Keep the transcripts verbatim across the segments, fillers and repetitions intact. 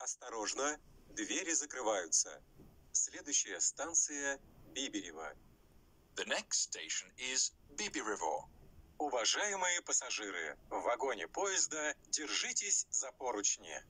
Осторожно, двери закрываются. Следующая станция Бибирево. The next station is Bibirevo. Уважаемые пассажиры, в вагоне поезда держитесь за поручни.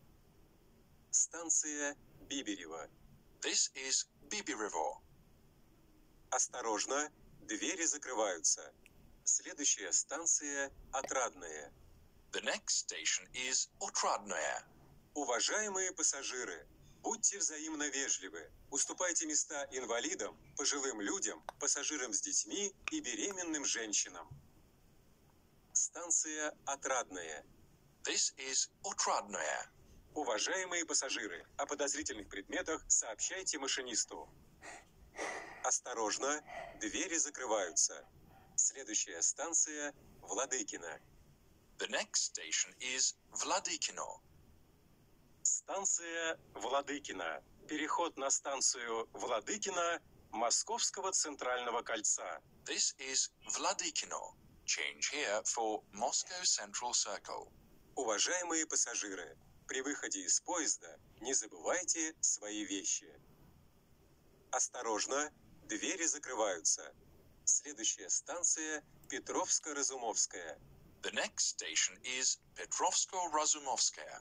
Станция Бибирево. This is Bibirevo. Осторожно, двери закрываются. Следующая станция Отрадное. The next station is Otradnoye. Уважаемые пассажиры, будьте взаимно вежливы. Уступайте места инвалидам, пожилым людям, пассажирам с детьми и беременным женщинам. Станция Отрадное. This is Otradnoye. Уважаемые пассажиры, о подозрительных предметах сообщайте машинисту. Осторожно, двери закрываются. Следующая станция Владыкино. The next station is Vladikino. Станция Владыкино. Переход на станцию Владыкино Московского центрального кольца. This is Vladikino. Change here for Moscow Central Circle. Уважаемые пассажиры, при выходе из поезда не забывайте свои вещи. Осторожно, двери закрываются. Следующая станция Петровско-Разумовская. The next station is Petrovsko-Razumovskaya.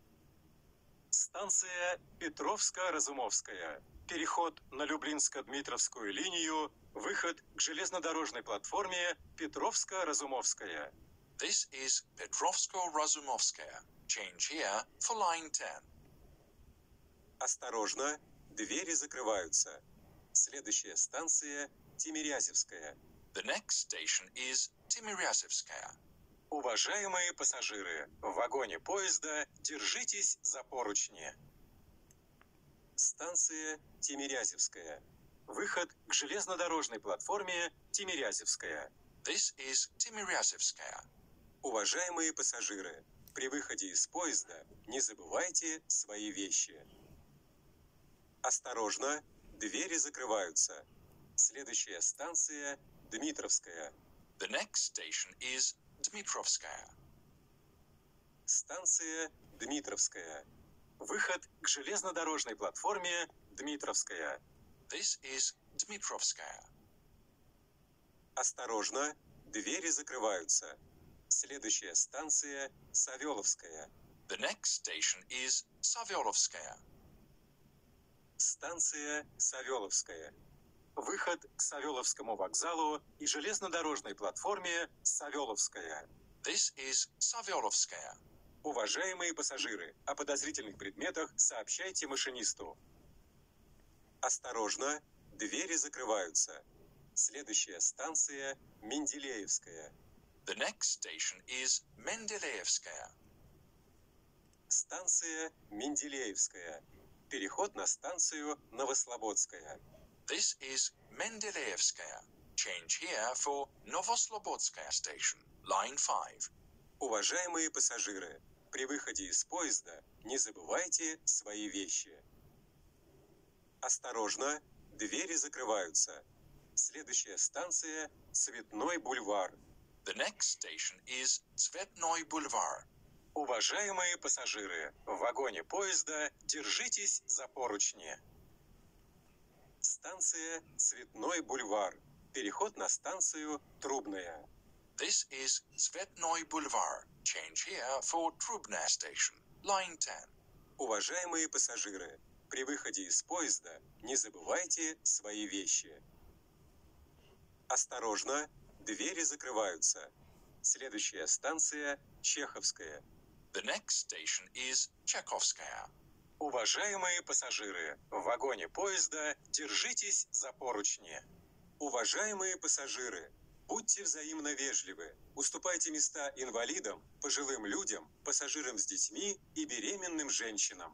Станция Петровско-Разумовская. Переход на Люблинско-Дмитровскую линию. Выход к железнодорожной платформе Петровско-Разумовская. This is Petrovsko-Razumovskaya. Change here for line ten. Осторожно, двери закрываются. Следующая станция Тимирязевская. The next station is Timiryazevskaya. Уважаемые пассажиры, в вагоне поезда держитесь за поручни. Станция Тимирязевская. Выход к железнодорожной платформе Тимирязевская. This is Timiryazevskaya. Уважаемые пассажиры, при выходе из поезда не забывайте свои вещи. Осторожно, двери закрываются. Следующая станция Дмитровская. The next station is Dmitrovskaya. Станция Дмитровская. Выход к железнодорожной платформе Дмитровская. This is Dmitrovskaya. Осторожно, двери закрываются. Следующая станция Савеловская. The next station is Savyolovskaya. Станция Савеловская. Выход к Савеловскому вокзалу и железнодорожной платформе Савеловская. This is Savyolovskaya. Уважаемые пассажиры, о подозрительных предметах сообщайте машинисту. Осторожно, двери закрываются. Следующая станция Менделеевская. The next station is Mendeleevskaya. Станция Менделеевская. Переход на станцию Новослободская. This is Mendeleevskaya. Change here for Novoslobodskaya station, line five. Уважаемые пассажиры, при выходе из поезда не забывайте свои вещи. Осторожно, двери закрываются. Следующая станция Цветной бульвар. The next station is Tsvetnoy Boulevard. Уважаемые пассажиры, в вагоне поезда держитесь за поручни. Станция Цветной бульвар. Переход на станцию Трубная. This is Tsvetnoy Boulevard. Change here for Trubная station, line ten. Уважаемые пассажиры, при выходе из поезда не забывайте свои вещи. Осторожно, двери закрываются. Следующая станция Чеховская. The next station is Chekhovskaya. Уважаемые пассажиры, в вагоне поезда держитесь за поручни. Уважаемые пассажиры, будьте взаимно вежливы. Уступайте места инвалидам, пожилым людям, пассажирам с детьми и беременным женщинам.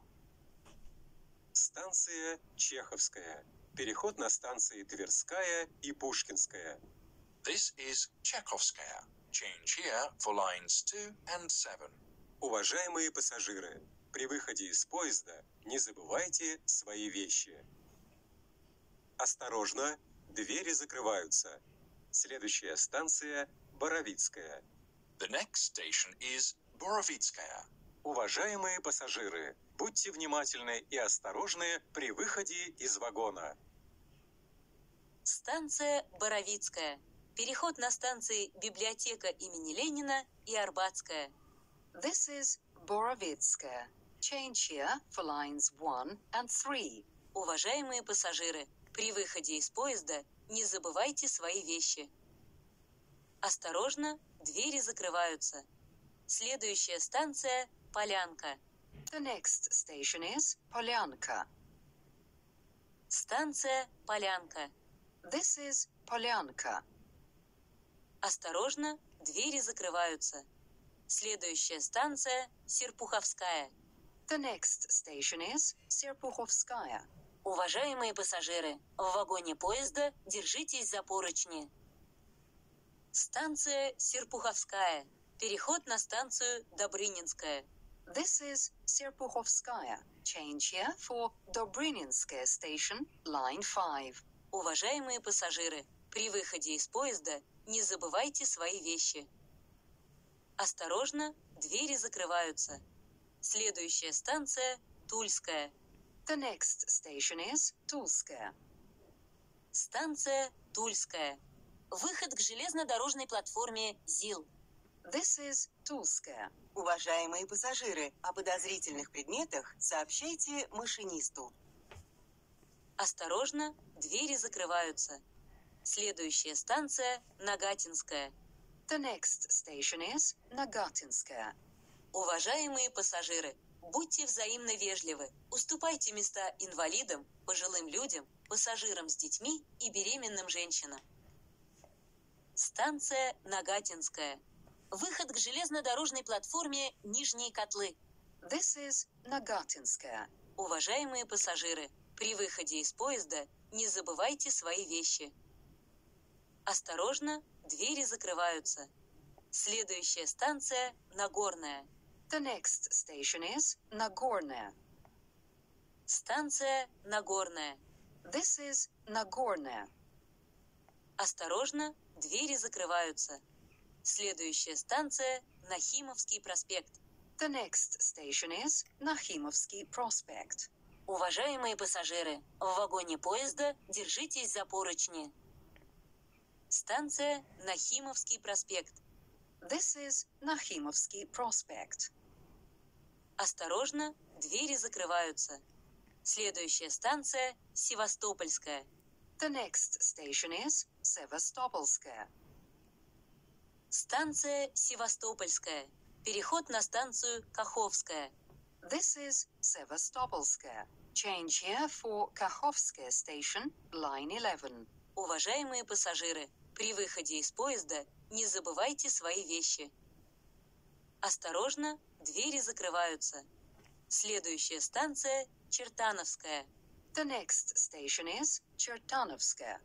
Станция Чеховская. Переход на станции Тверская и Пушкинская. This is Chekhovskaya. Change here for lines two and seven. Уважаемые пассажиры, при выходе из поезда не забывайте свои вещи. Осторожно, двери закрываются. Следующая станция Боровицкая. The next station is Borovitskaya. Уважаемые пассажиры, будьте внимательны и осторожны при выходе из вагона. Станция Боровицкая. Переход на станции Библиотека имени Ленина и Арбатская. This is Borovitskaya. Change here for lines one and three. Уважаемые пассажиры, при выходе из поезда не забывайте свои вещи. Осторожно, двери закрываются. Следующая станция – Полянка. The next station is Polyanka. Станция Полянка. This is Polyanka. Осторожно, двери закрываются. Следующая станция – Серпуховская. The next station is Serpuhovskaya. Уважаемые пассажиры, в вагоне поезда держитесь за поручни. Станция Серпуховская. Переход на станцию Добрынинская. This is Serpuhovskaya. Change here for Dobryninskaya station, line five. Уважаемые пассажиры, при выходе из поезда не забывайте свои вещи. Осторожно, двери закрываются. Следующая станция – Тульская. The next station is Tulskaya. Станция Тульская. Выход к железнодорожной платформе ЗИЛ. This is Tulskaya. Уважаемые пассажиры, о подозрительных предметах сообщайте машинисту. Осторожно, двери закрываются. Следующая станция – Нагатинская. The next station is Nagatinskaya. Уважаемые пассажиры, будьте взаимно вежливы. Уступайте места инвалидам, пожилым людям, пассажирам с детьми и беременным женщинам. Станция Нагатинская. Выход к железнодорожной платформе Нижние Котлы. This is Nagatinskaya. Уважаемые пассажиры, при выходе из поезда не забывайте свои вещи. Осторожно, двери закрываются. Следующая станция – Нагорная. The next station is Nagornaya. Станция Нагорная. This is Nagornaya. Осторожно, двери закрываются. Следующая станция – Нахимовский проспект. The next station is Nakhimovsky Prospect. Уважаемые пассажиры, в вагоне поезда держитесь за поручни. Станция Нахимовский проспект. This is Nakhimovsky Prospect. Осторожно, двери закрываются. Следующая станция – Севастопольская. The next station is Sevastopolskaya. Станция Севастопольская. Переход на станцию Каховская. This is Sevastopolskaya. Change here for Kakhovskaya station, line eleven. Уважаемые пассажиры, при выходе из поезда не забывайте свои вещи. Осторожно, двери закрываются. Следующая станция – Чертановская. The next station is Chertanovskaya.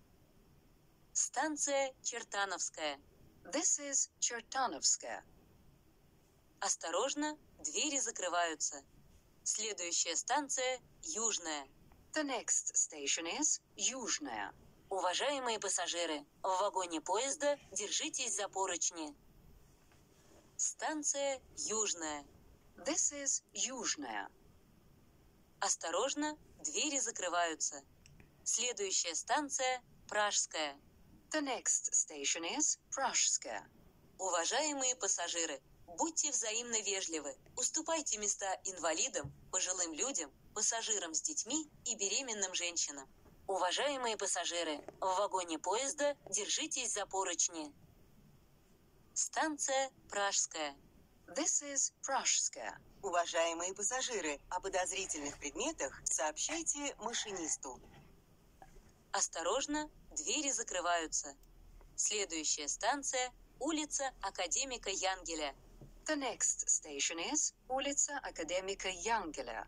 Станция Чертановская. This is Chertanovskaya. Осторожно, двери закрываются. Следующая станция – Южная. The next station is Yuzhnaya. Уважаемые пассажиры, в вагоне поезда держитесь за поручни. Станция Южная. This is Yuzhnaya. Осторожно, двери закрываются. Следующая станция – Пражская. The next station is Prashskaya. Уважаемые пассажиры, будьте взаимно вежливы. Уступайте места инвалидам, пожилым людям, пассажирам с детьми и беременным женщинам. Уважаемые пассажиры, в вагоне поезда держитесь за поручни. Станция Пражская. This is Prashskaya. Уважаемые пассажиры, о подозрительных предметах сообщайте машинисту. Осторожно, двери закрываются. Следующая станция – улица Академика Янгеля. The next station is Улица Академика Янгеля.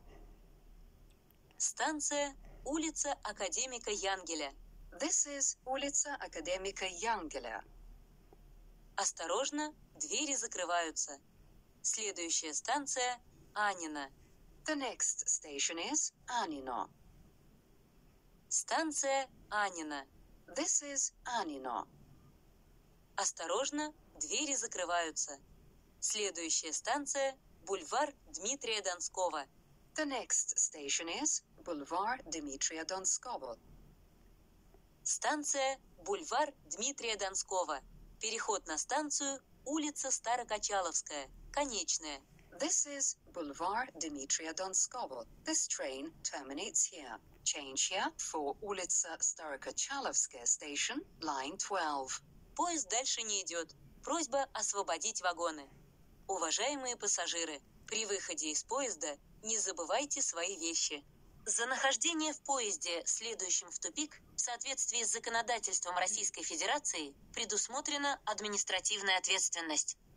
Станция – улица Академика Янгеля. This is Улица Академика Янгеля. Осторожно, двери закрываются. Следующая станция – Анина. The next station is Anino. Станция Анина. This is Anino. Осторожно, двери закрываются. Следующая станция – бульвар Дмитрия Донского. The next station is Boulevard Dmitria Donskovo. Станция бульвар Дмитрия Донского. Переход на станцию улица Старокачаловская, конечная. This is Boulevard Dmitria Donskovo. This train terminates here. Change here for Улица Старокачаловская station, line twelve. Поезд дальше не идет. Просьба освободить вагоны. Уважаемые пассажиры, при выходе из поезда не забывайте свои вещи. За нахождение в поезде, следующем в тупик, в соответствии с законодательством Российской Федерации, предусмотрена административная ответственность.